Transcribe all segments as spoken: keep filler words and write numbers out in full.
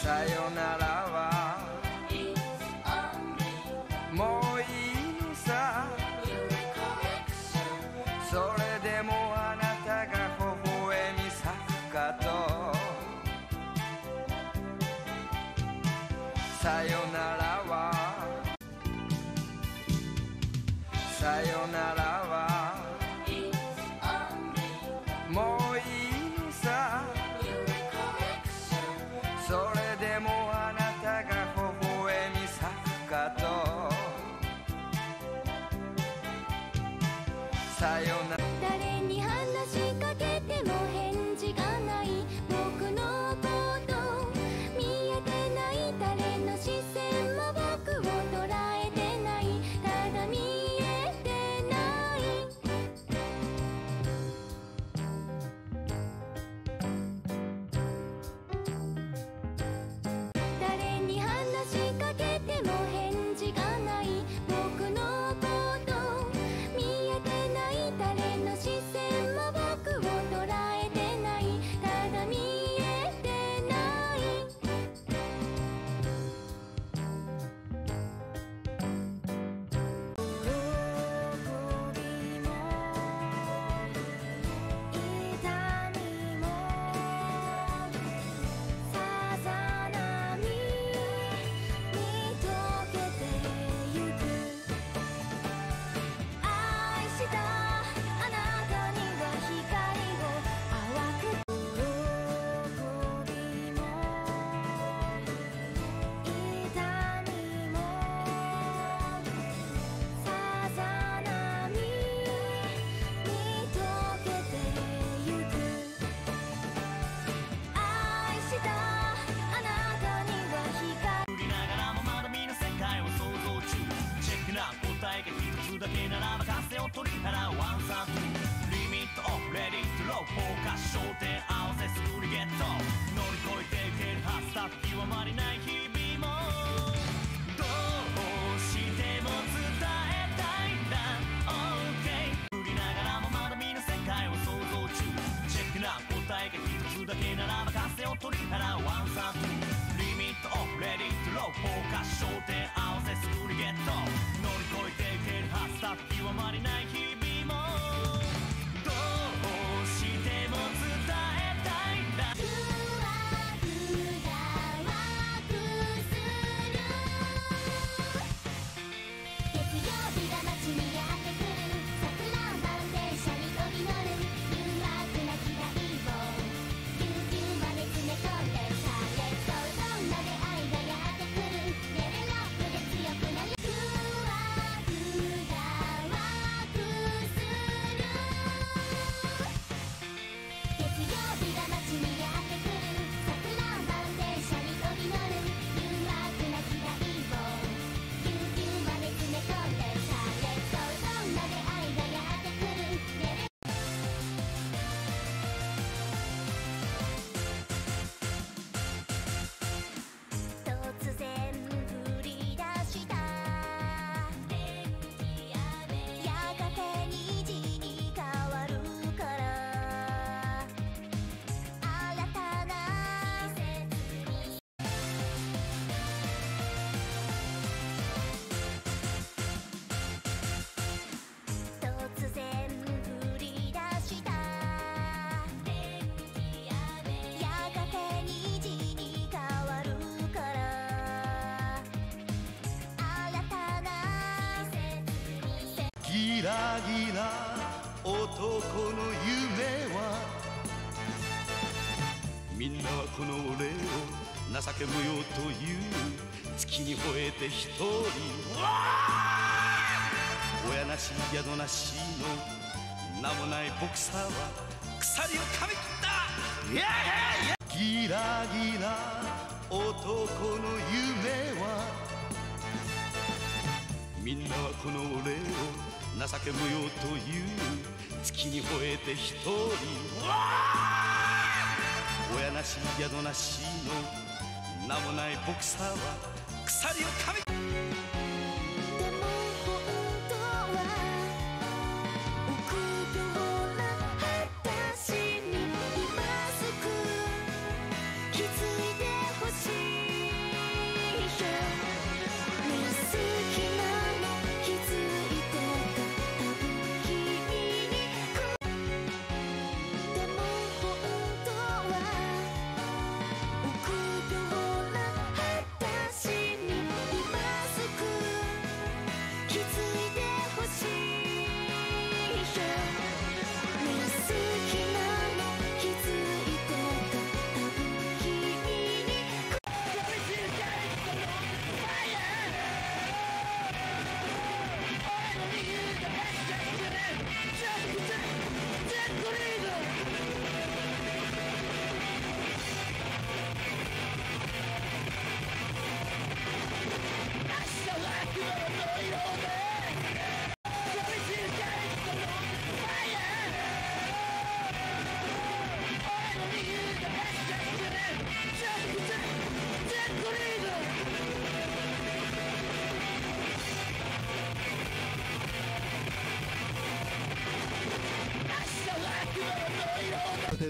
さよならはもういいさ。それでもあなたが微笑み咲くかと。さよならはさよならはもういいさ。それでもあなたが微笑み咲くかと。さよなら。 誰に話しかけても返事がない。僕のこと見えてない。誰の視線も僕を捉えてない。ただ見えてない。誰に話しかけても返事がない。僕のこと見えてない。誰の視線も僕を捉えてない。ただ見えてない。喜びも痛みもさざ波に溶けてゆく。愛したあなたには光を淡く。喜びも痛みもさざ波に溶けてゆく。愛したあなたには光。 振りながらもまだ見ぬ世界を想像中。チェックな答えが一つだけならば風を取り払うワンサートゥリミットオフレディートローフォーカス焦点合わせスクリゲット乗り越えていけるはずだ極まりない日々もどうしても伝えたいんだ OK 振りながらもまだ見ぬ世界を想像中。チェックな答えが一つだけならば風を取り払うワンサートゥリミットオフレディートローフォーカス焦点合わせスクリゲット乗り越えていけるはずだ極まりない日々もどうしても伝えたいんだ。 ふわふやわくする。月曜日が街にやってくる。桜満電車に飛び乗る。誘惑な期待をぎゅうぎゅうまで詰め込んでされそう。どんな出会いがやってくる。レベルアップで強くなる。ふわふやわくする。月曜日が街にやってくる。桜満電車に飛び乗る。誘惑な期待をぎゅうぎゅうまで詰め込んでされそう。どんな出会いがやってくる。レベル突然降り出したやがて虹に変わるから新たな季節に。突然降り出したやがて虹に変わるから新たな季節に。 ギラギラ男の夢はみんなはこの俺を情け無用という月に吠えて一人親なし宿なしの名もないボクサーは鎖を噛み切った。いやいやいやギラギラ男の夢はみんなはこの俺を情け無用という月に吠えて一人親なし宿なしの名もないボクサーは鎖を噛み。 でも本当は臆病な私に今すぐ気づいてほしい。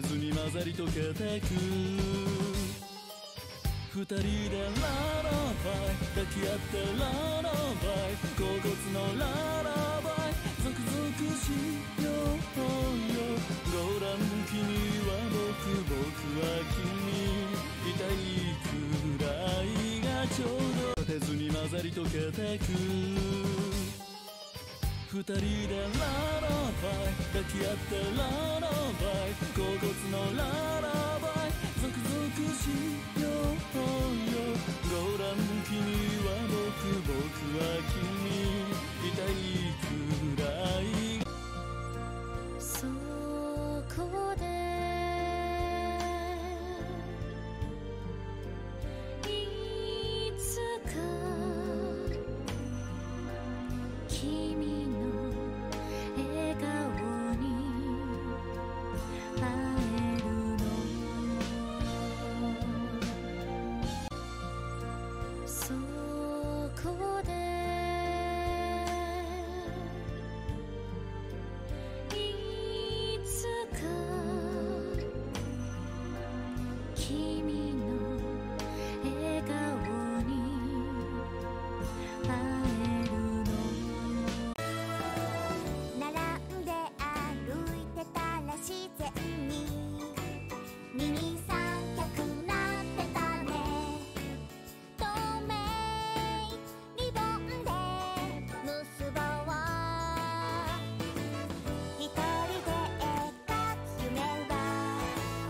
ずに混ざり溶けてく。二人でララバイ抱き合ってララバイ甲骨のララバイゾクゾクしようよ。ご覧君は僕僕は君痛いくらいがちょうど立てずに混ざり溶けてく。二人でララバイ抱き合ってララバイ甲骨のララバイゾクゾクしようよ。ご覧君は僕僕は君痛いくらい。 そこでいつか君の笑顔に会えるの。そこでいつか君の笑顔に会えるの。並んで歩いてたら自然に二人三脚なってたね。透明リボンで結ぼう。一人で描く夢は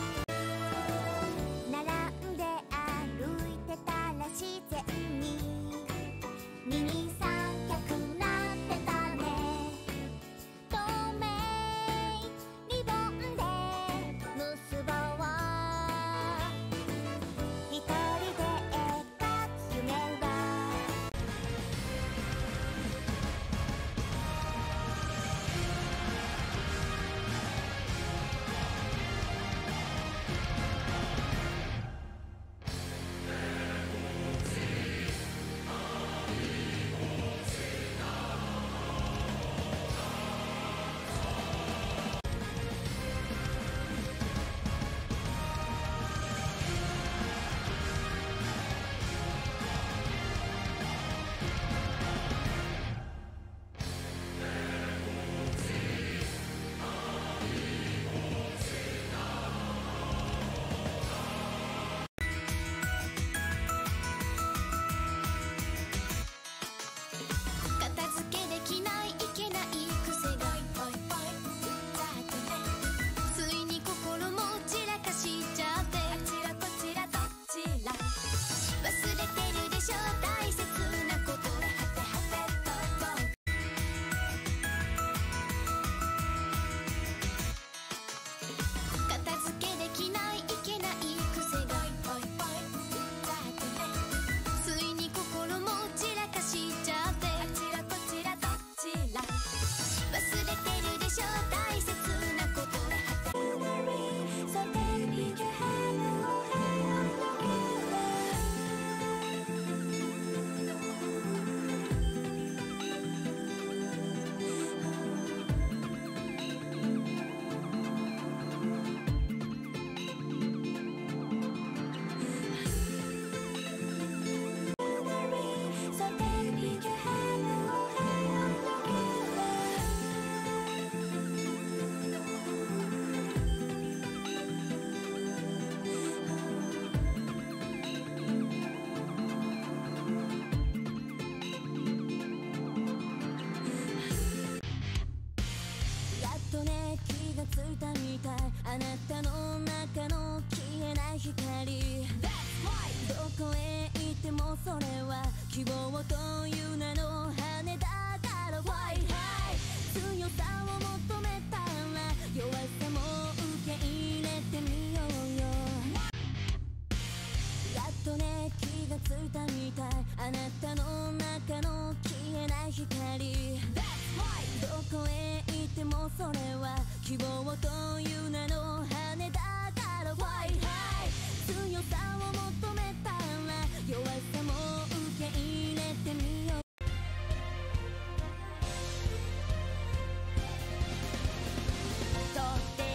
並んで歩いてたら自然に二人三脚なってたね。透明リボンで結ぼう。一人で描く夢は片付けできないいけない癖がついに心も散らかしちゃって、あちらこちらどちら忘れてるでしょ大切なこと。はてはてと片付けできないいけない癖がついに心も散らかしちゃって、あちらこちらどちら忘れてるでしょ大切なこと。So baby you have no So baby you have noやっとね気がついたみたい。あなたの中の消えない光。どこへ行ってもそれは希望という名の羽だから Why high 強さを求めたら弱さも受け入れてみようよ。やっとね気がついたみたい。あなたの中の消えない光。どこへ行ってもそれは希望という名の羽だから Why high 強さを求めたら弱さも受け入れてみよう。とって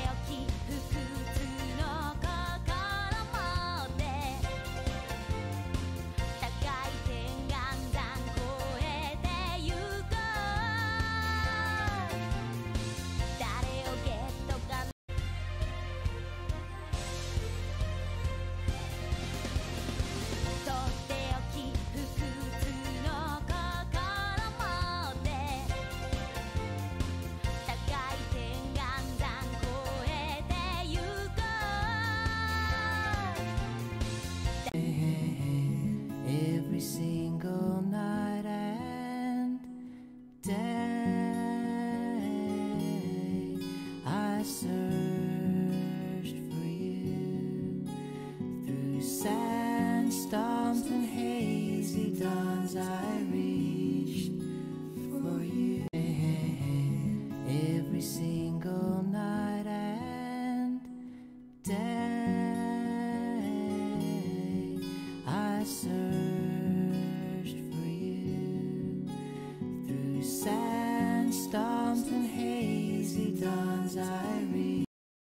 dawns I reached for you. Every single night and day I searched for you. Through sandstorms and hazy dawns I reached.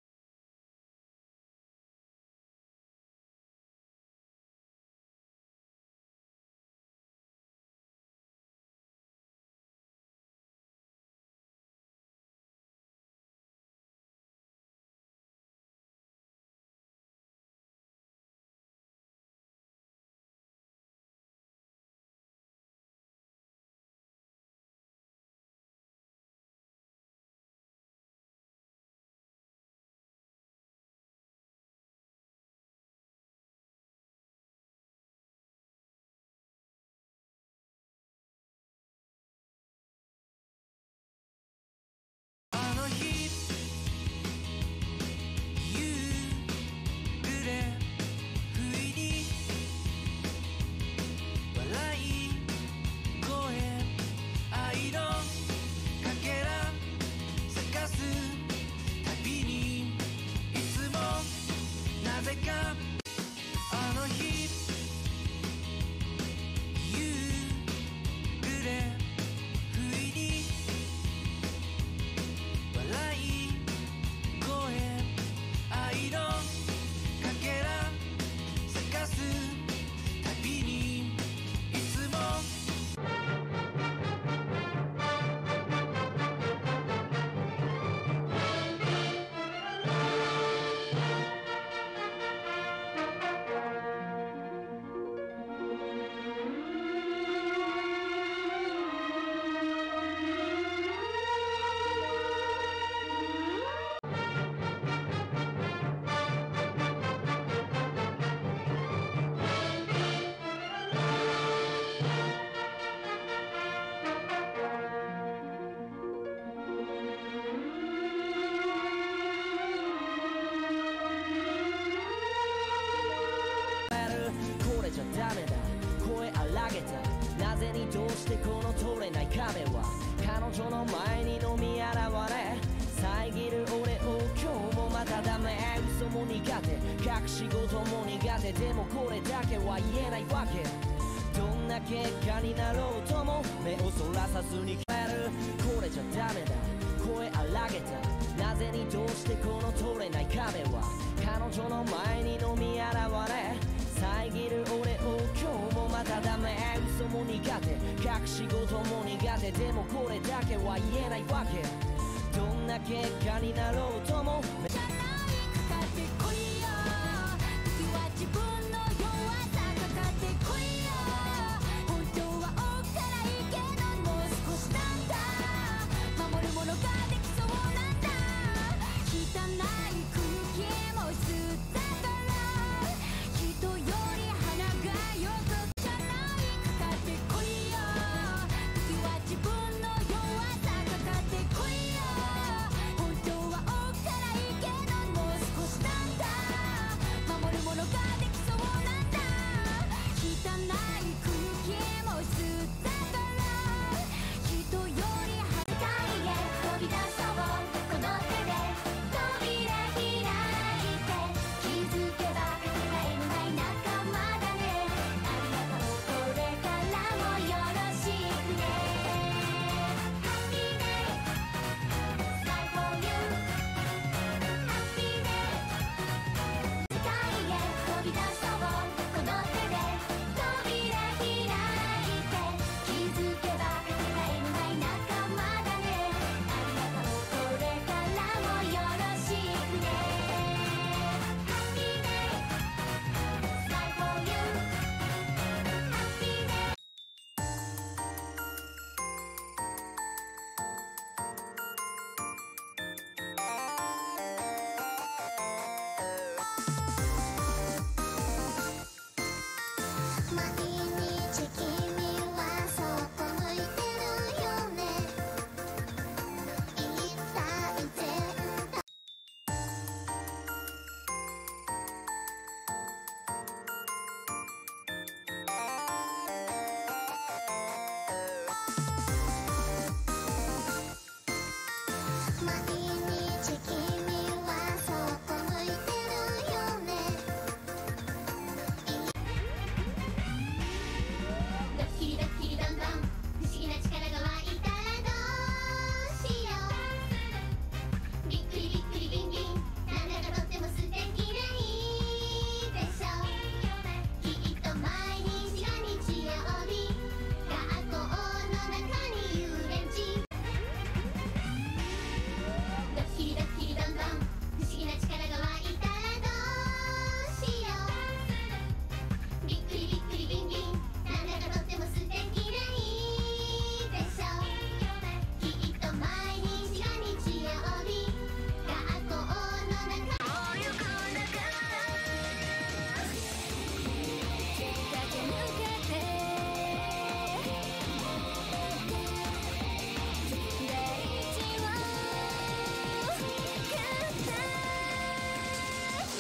これじゃダメだ声荒げたなぜにどうしてこの通れない壁は彼女の前に飲み現れ遮る俺を今日もまたダメ嘘も苦手隠し事も苦手でもこれだけは言えないわけどんな結果になろうとも目をそらさずに帰るこれじゃダメだ声荒げたなぜにどうしてこの通れない壁は彼女の前に飲み現れ遮る俺を今日もまたダメ嘘も苦手隠し事も苦手でもこれだけは言えないわけどんな結果になろうともじゃないかかってこいよ時は自分の弱さかかってこいよ本当はおっかないけどもう少しなんだ守るものができそうなんだ汚い空気も吸ったから人より鼻がよくじゃないかかってこいよ時は自分の弱さかかってこいよ本当はおっかないけどもう少しなんだ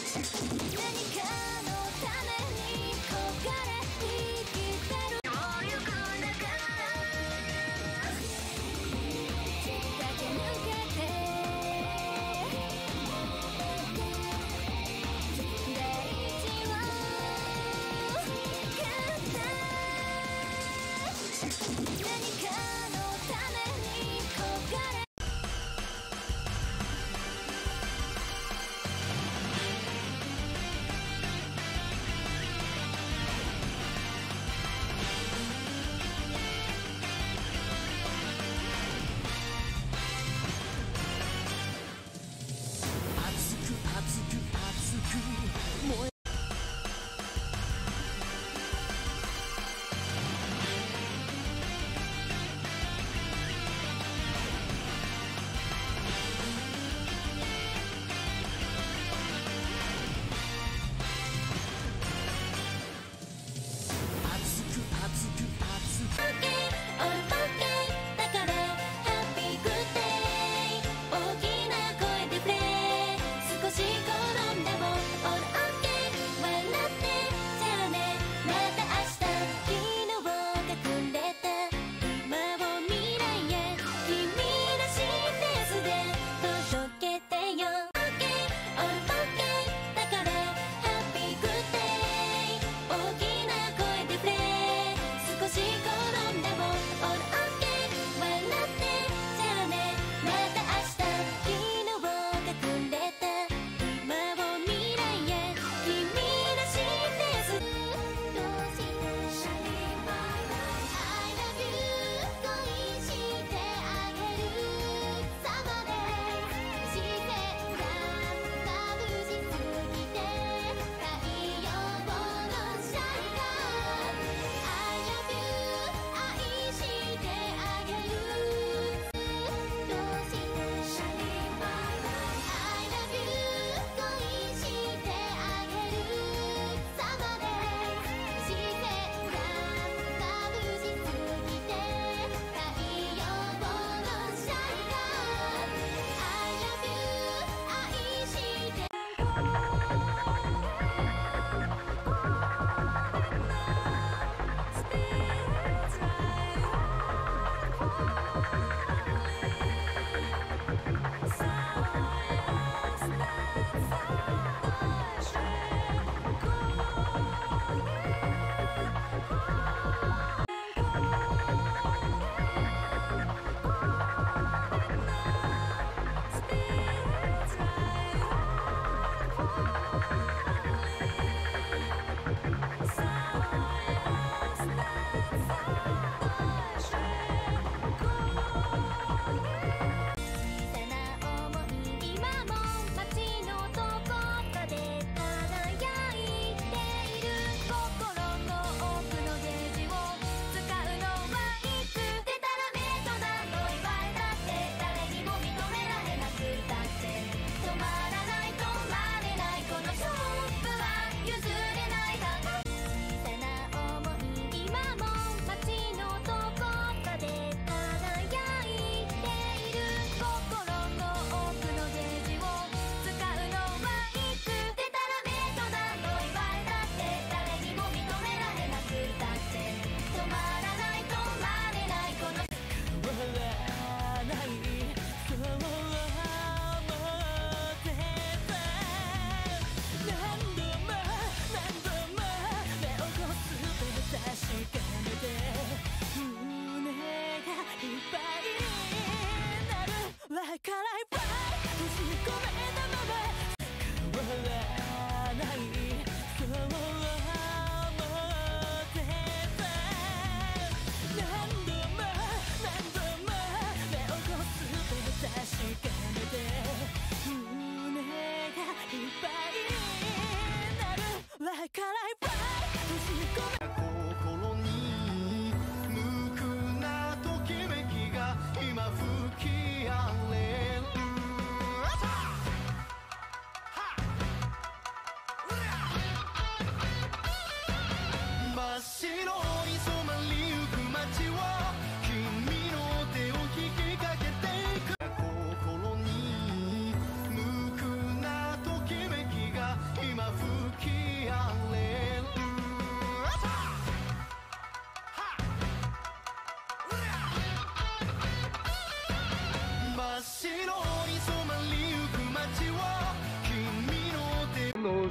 今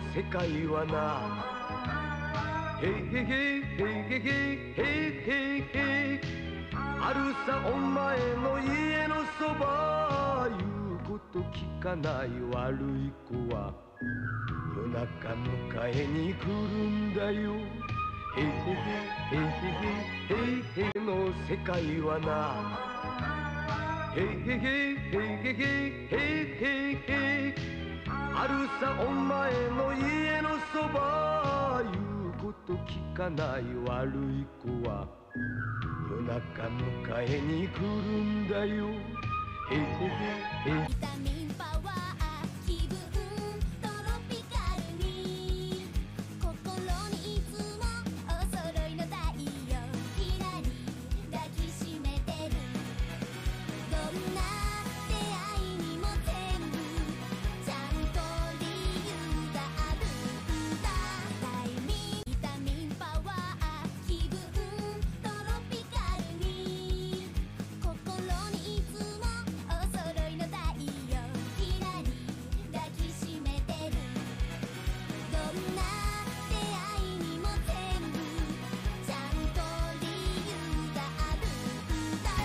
世界はな、へいへいへいへいへいへいへいへい、あるさお前の家のそば、言うこと聞かない悪い子は夜中迎えに来るんだよ。へいへいへいへいへいへいの世界はな、へいへいへいへいへいへいへい、あるさお前の家のそば、言うこと聞かない悪い子は夜中迎えに来るんだよ。へいへいへい。 ビタミンパワー気分トロピカルに、心にいつもお揃いの太陽ひらり抱きしめてる、どんな出会いにも全部ちゃんと理由があるんだ。タイミングビタミンパワー気分トロピカルに、心にいつもお揃いの太陽ひらり抱きしめてる、どんな出会いにも全部ちゃんと理由があるんだ。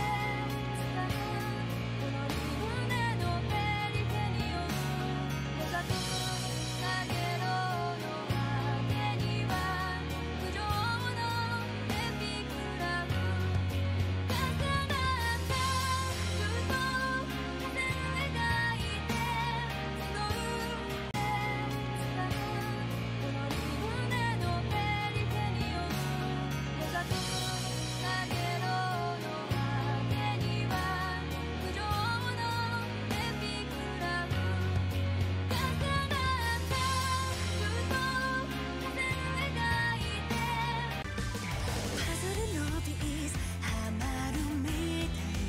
この胸のメリケによる目がくかげろの果てには無情のエピクラム、重なったずっと風描いてその上で掴む、この胸のメリケによる目がくかげろの果てには無情のエピクラム、重なったずっと風描いて、パズルのピースはまるみたい、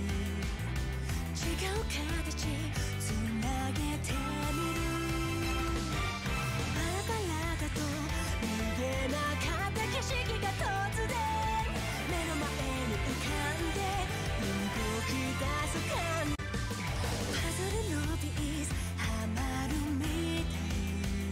違う形つなげてみる、パラパラだと見えなかった景色が突然目の前に浮かんで動き出す感、パズルのピースはまるみたい、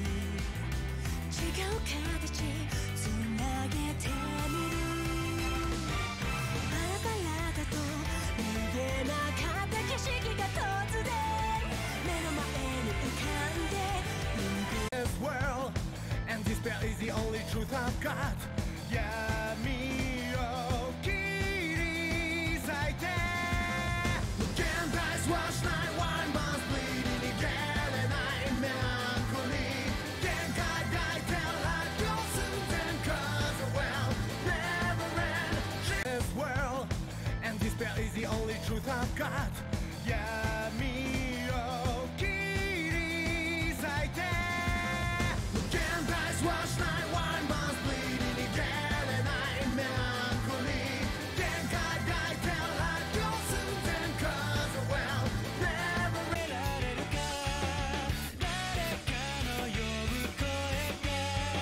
違う形つなげてみる、パラパラだと見えなかった景色が突然目の前に浮かんで動く This world and despair is the only truth I've got. 闇を切り裂いて現代はしない One man's bleeding 逃げれないメランコリー、限界抱いて Like you're soon cause the world never ends. This world and despair is the only truth I've got. 闇を切り裂いて現代はしない One man's bleeding 逃げれないメランコリー、限界抱いて Like you're soon cause the world never ends. られるか誰かの呼ぶ声が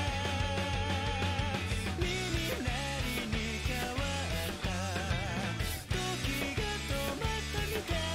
耳鳴りに変わった、時が止まったみたい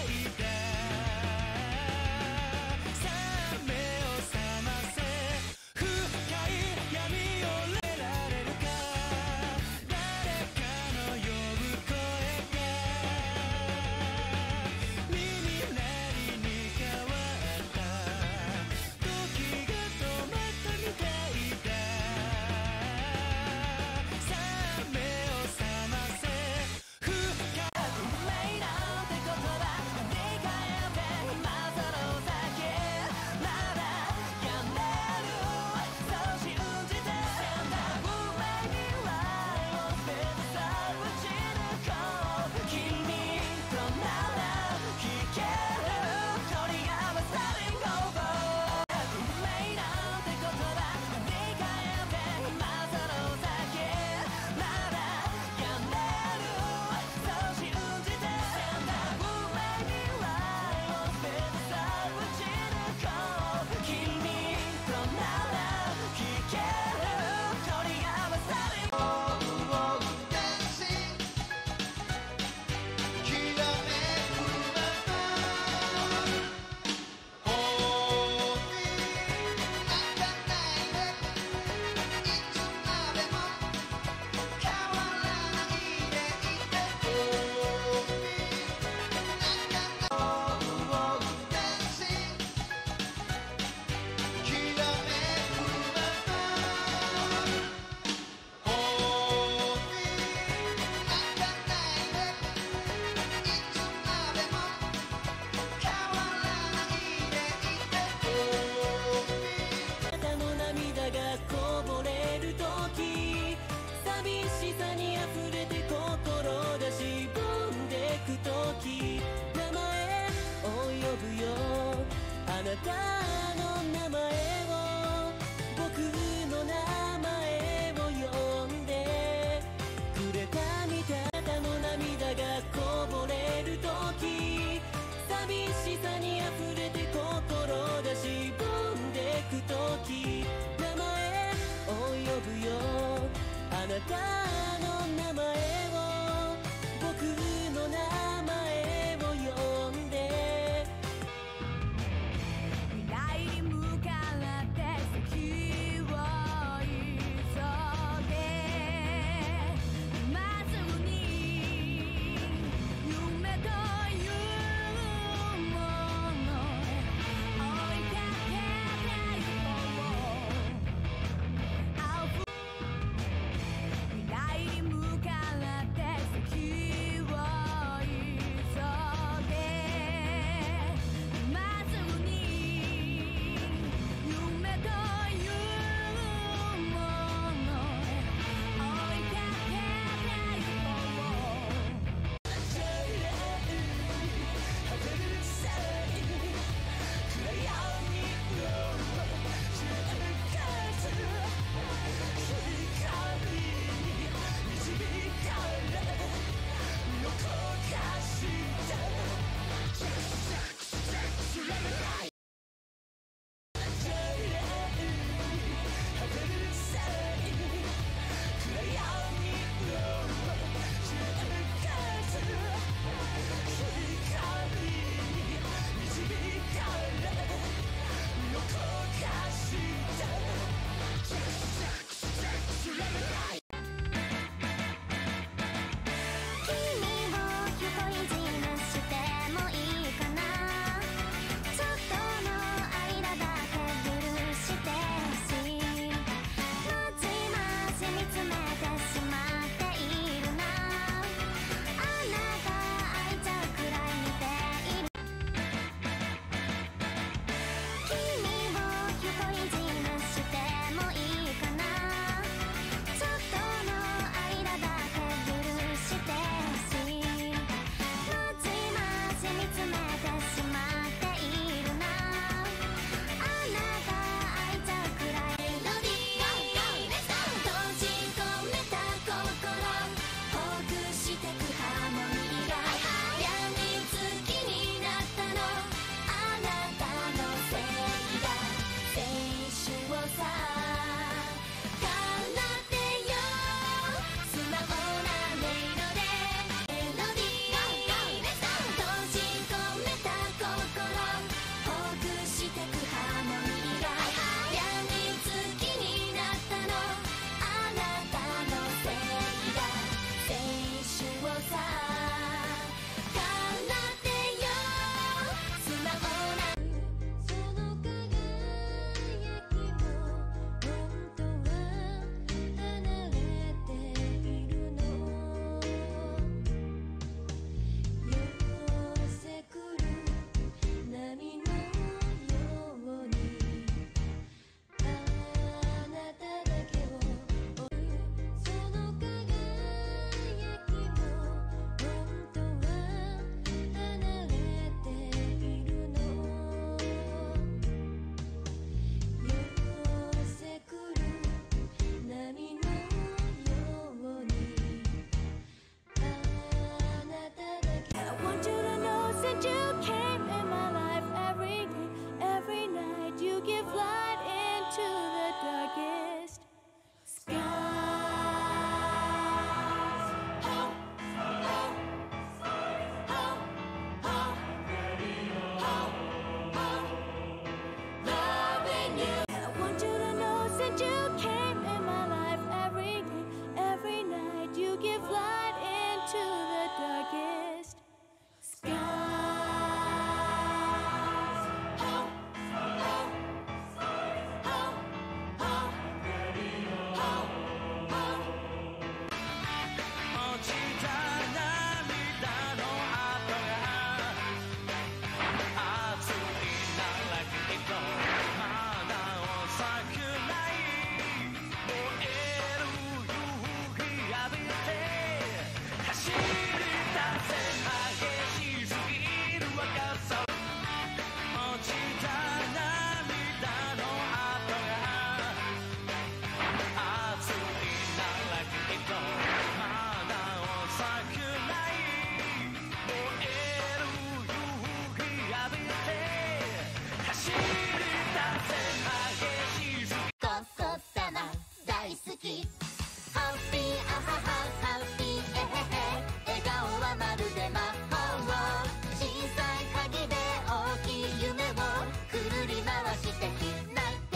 好きハッピーアハハハッピーエヘヘ笑顔はまるで魔法小さい鍵で大きい夢をくるり回して開いて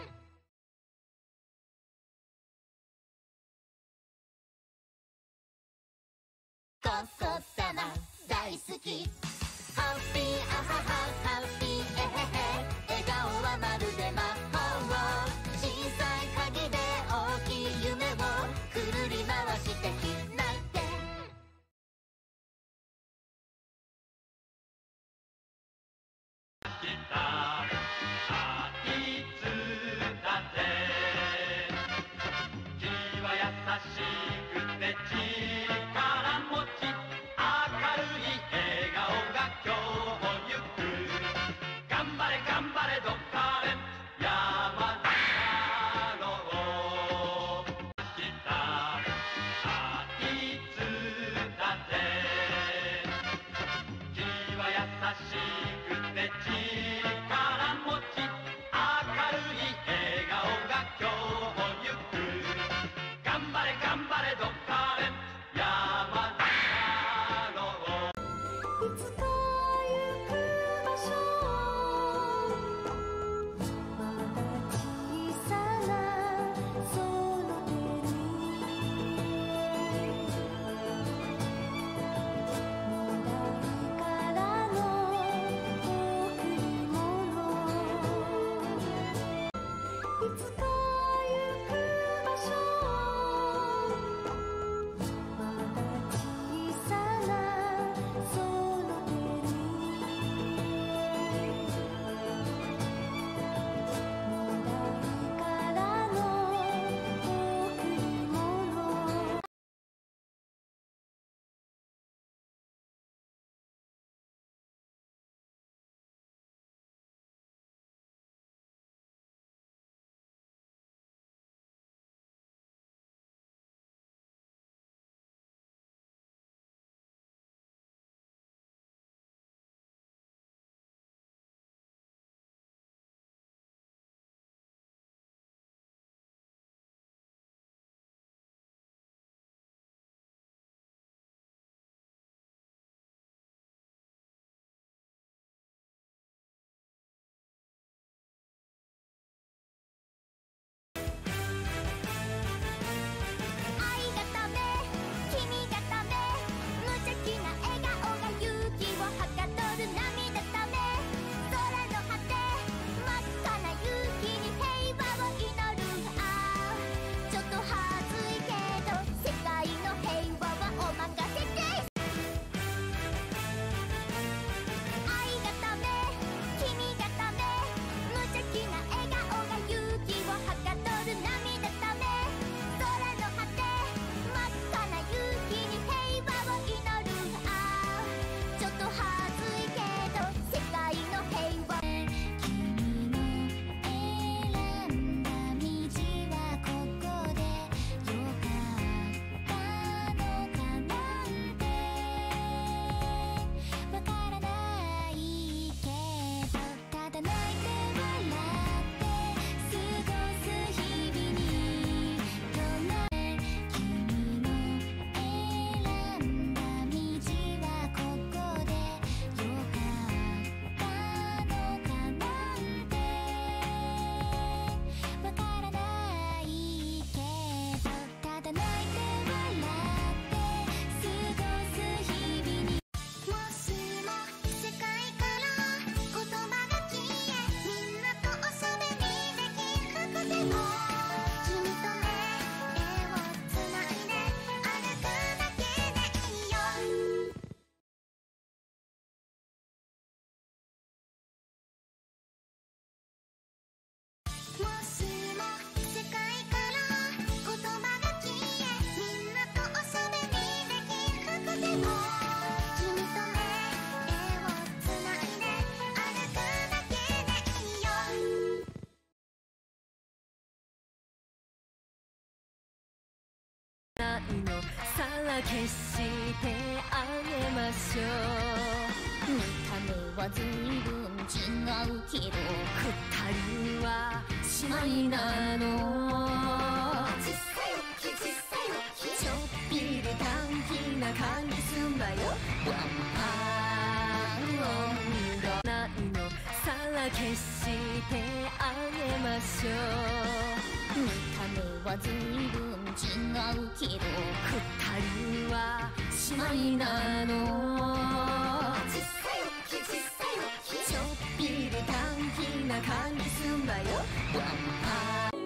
ごっそさま大好きハッピーアハハハッピーエヘヘ笑顔はまるで魔法小さい鍵で大きい夢をくるり回して開いていつだって君は優しくて力持ち明るい笑顔が今日もゆく頑張れ頑張れどっかで山中の明日いつだって君は優しくて力持ち明るい笑顔が今日もゆく頑張れ頑張れどっかで山中のいつか行く場所まだ小さなその手に未来からの贈り物いつか行く場所まだ小さなその手に未来からの贈り物愛がため君がため無邪気な笑顔が勇気をはかどる涙ため空の果て真っ赤な夕日に平和を祈るああちょっとはずいけど世界の平和はお任せです愛がため君がため無邪気な笑顔が勇気をはかどる涙ため空の果て真っ赤な夕日に平和を祈るああちょっとはずいけど世界の平和君の選んだ道はここでよかったのかなんてわからないけどただ泣いて笑って過ごす日々にどんな君の選んだ道はここでよかったのかなんてわからないけどただ泣いて笑って過ごす日々にもしも世界から言葉が消えみんなとおしゃべりできなくても君と目をつないで歩くだけでいいよもしも世界から言葉が消えみんなとおしゃべりできなくても君と目をつないで歩くだけでいいよないのさら消してあげましょう見た目はずいぶん違うけど二人は姉妹なの実は随分違うけど二人は姉妹なの。 小さいよ小さいよちょっぴり短気な感じすんだよ。ワンパー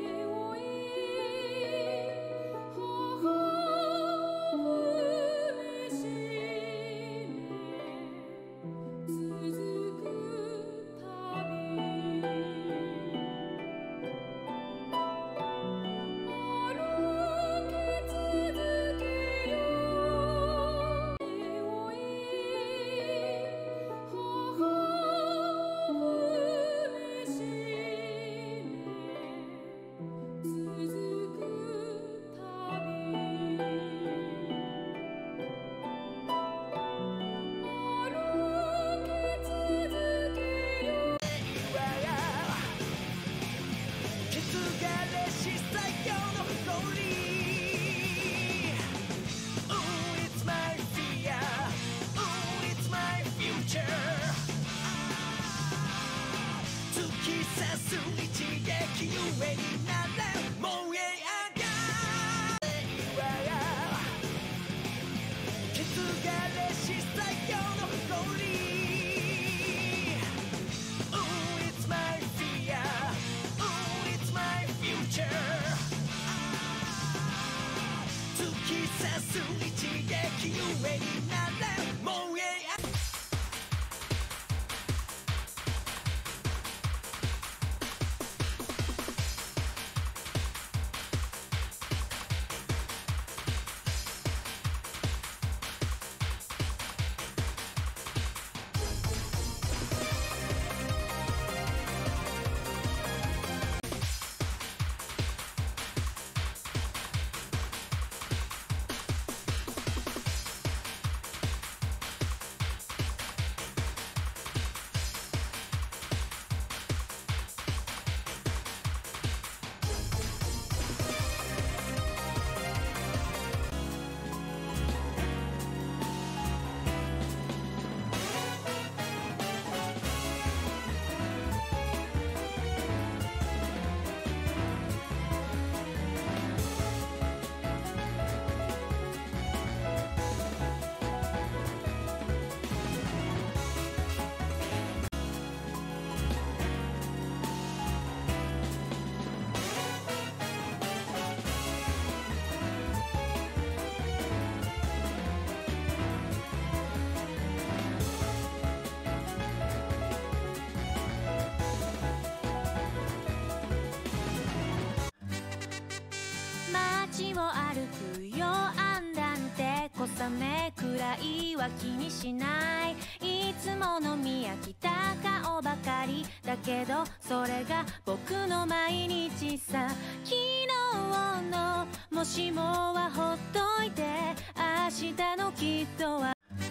街を歩くよあんだんて小雨くらいは気にしない。いつもの見飽きた顔ばかりだけどそれが僕の毎日さ。昨日のもしもはほっといて明日のきっとは。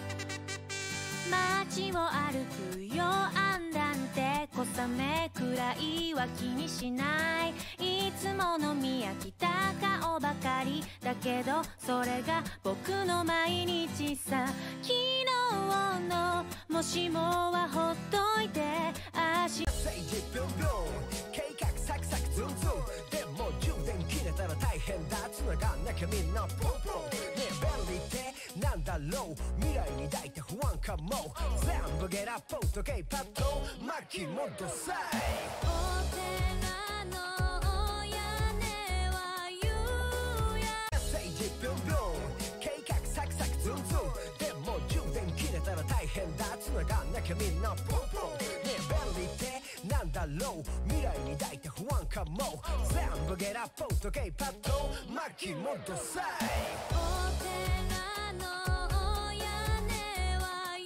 街を歩くよあんだんて小雨くらいは気にしない。いつもの見飽きた顔ばかりだけどそれが僕の毎日さ。昨日のもしもはほっといて明日。 政治ビュンビュン計画サクサクズンズンでも充電切れたら大変だ。繋がんなきゃみんなポンポンねえ便利ってなんだろう。未来に抱いて不安かも。全部ゲラポートゲイパッド巻き戻せ。 お寺の屋根は夕焼政治ビュンビュン計画サクサクズンズンでも充電切れたら大変だ。繋がんなきゃみんなポンポンねえ便利ってなんだろう。未来に抱いて不安かも。全部ゲラポートゲイパッド巻き戻せ。 お寺の屋根は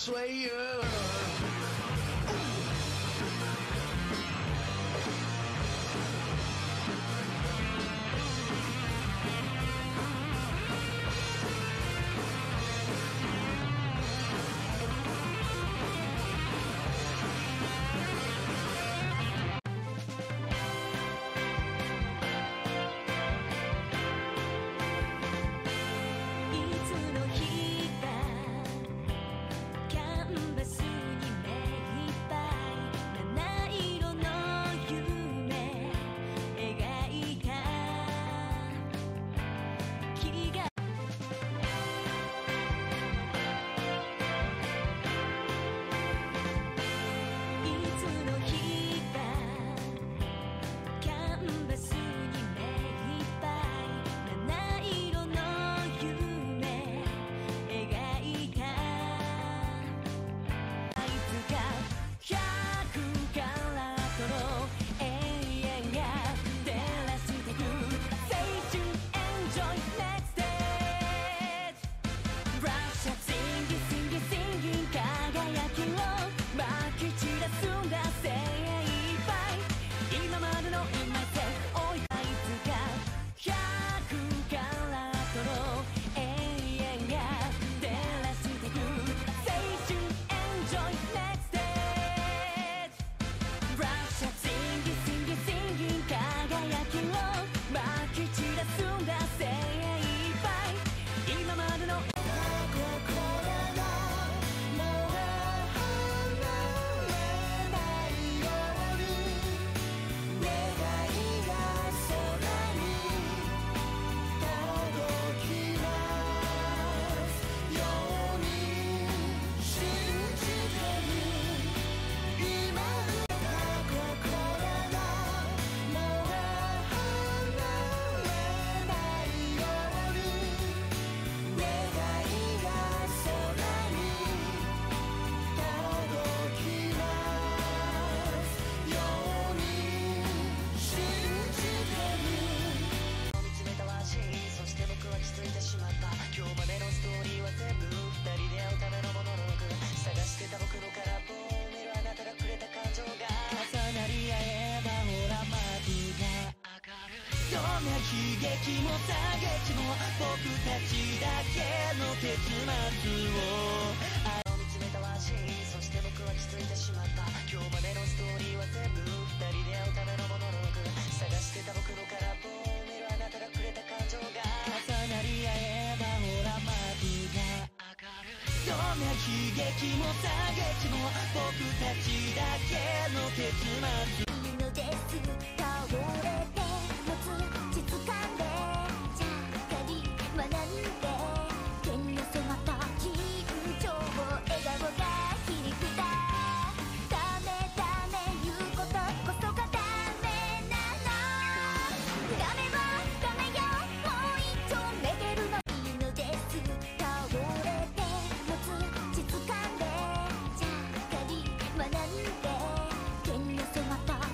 Slayer. 「また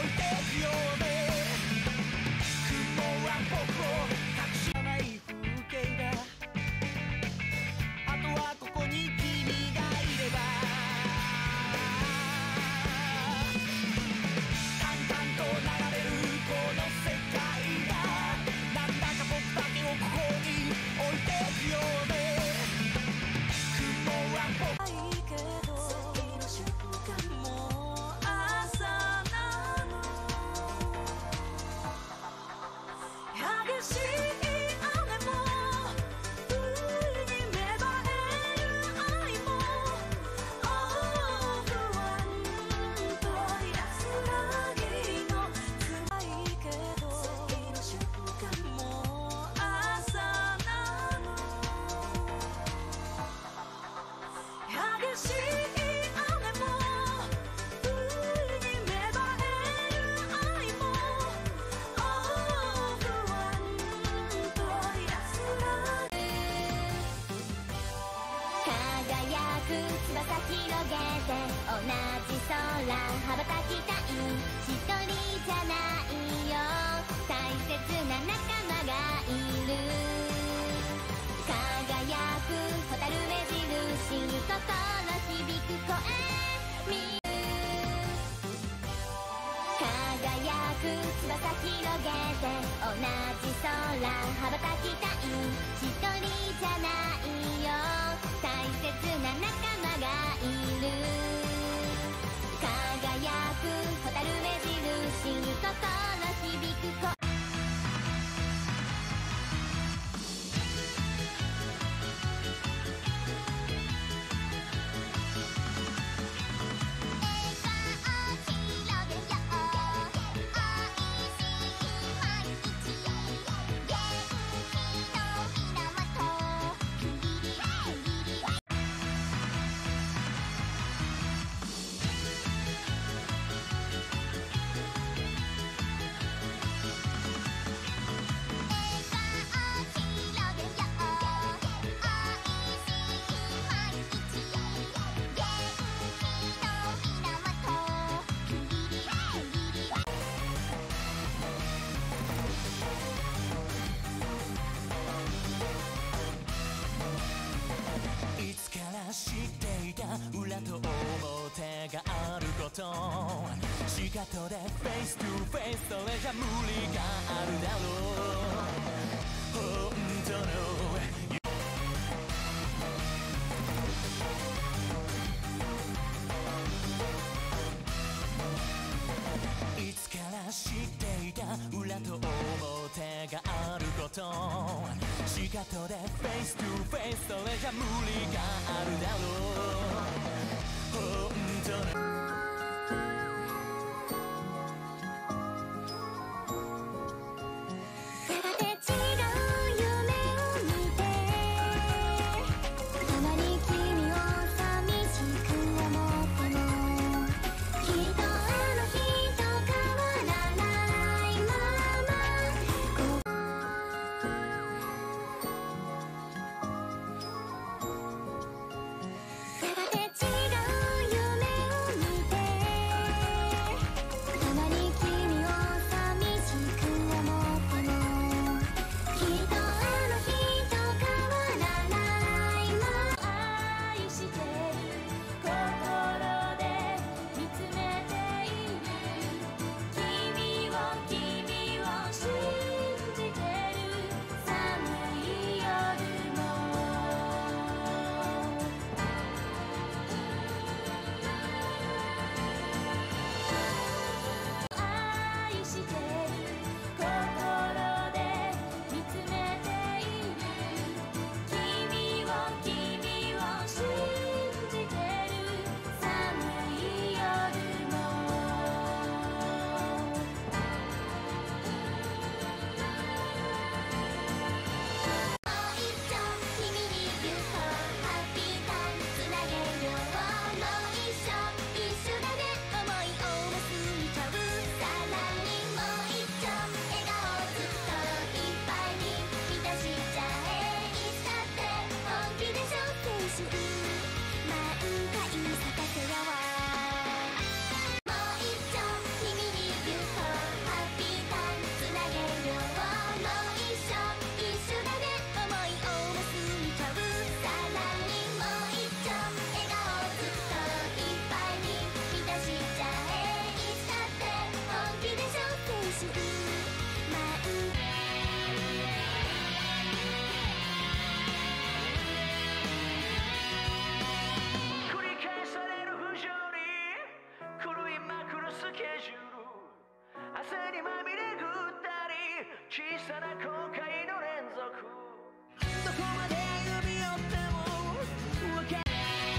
いてくよね雲は僕を隠しない風景だあとはここに君がいれば淡々と流れるこの世界がなんだか僕だけをここに置いてくよね雲は僕羽ばたきたい一人じゃないよ大切な仲間がいる輝く蛍目印に心響く声見る輝く翼広げて同じ空羽ばたきたい一人じゃないよ大切な仲間がいる輝く蛍目印に心響く声裏と表があること仕方でフェイストゥフェイスそれじゃ無理があるだろう本当のいつから知っていた裏と表があること仕方でフェイストゥフェイスそれじゃ無理があるだろう本当の違う夢を見汗にまみれぐったり小さな後悔の連続どこまで歩み寄っても分かる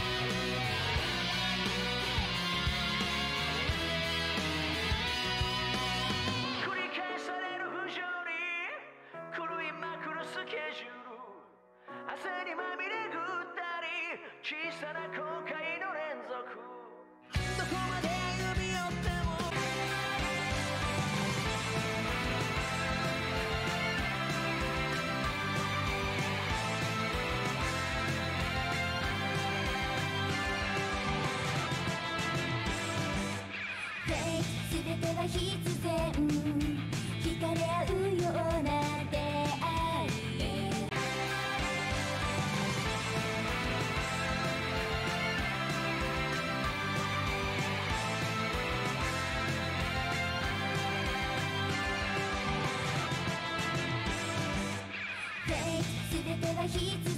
繰り返される不条理狂いまくるスケジュール汗にまみれぐったり小さな後悔の連続どこまで歩み寄ってもすべては必然惹かれ合うような出会いすべては必然